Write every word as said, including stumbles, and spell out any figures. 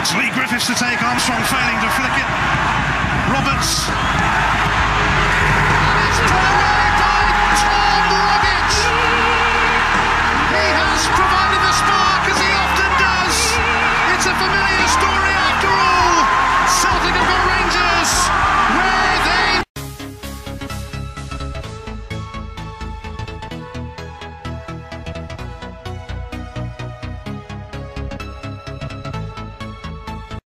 It's Lee Griffiths to take, Armstrong failing to flick it. Roberts